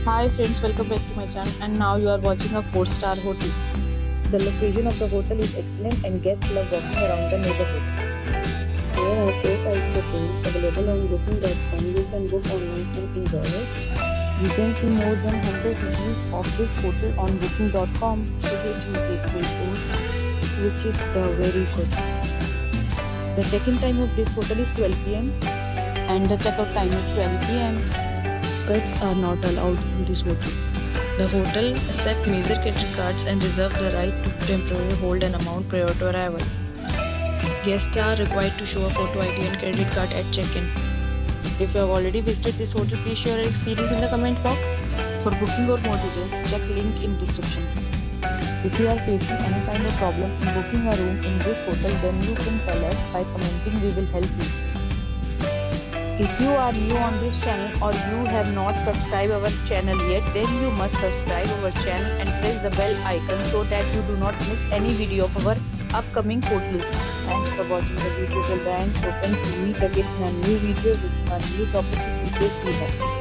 Hi friends, welcome back to my channel and now you are watching a 4-star hotel. The location of the hotel is excellent and guests love walking around the neighborhood. There are four types of rooms available on booking.com. You can book online and enjoy it. You can see more than 100 reviews of this hotel on booking.com. Its rating is 8.4, which is the very good. The check-in time of this hotel is 12 p.m. And the checkout time is 12 p.m. Pets are not allowed in this hotel. The hotel accepts major credit cards and reserves the right to temporarily hold an amount prior to arrival. Guests are required to show a photo ID and credit card at check-in. If you have already visited this hotel, please share your experience in the comment box. For booking or more details, check link in description. If you are facing any kind of problem in booking a room in this hotel, then you can tell us by commenting. We will help you. If you are new on this channel or you have not subscribed our channel yet, then you must subscribe our channel and press the bell icon so that you do not miss any video of our upcoming hotel. Thanks for watching the video till the end. So friends, we'll meet again in a new video with a new topic.